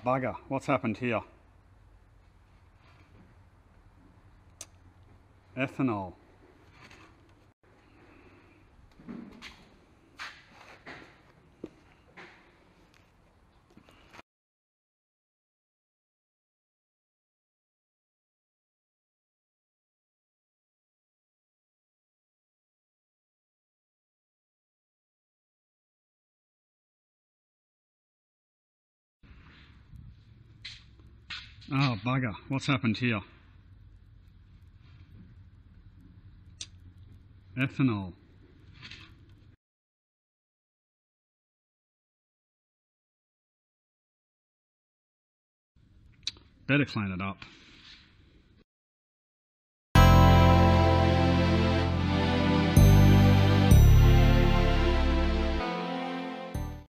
bugger, what's happened here? Ethanol. Oh, bugger, what's happened here? Ethanol. Better clean it up.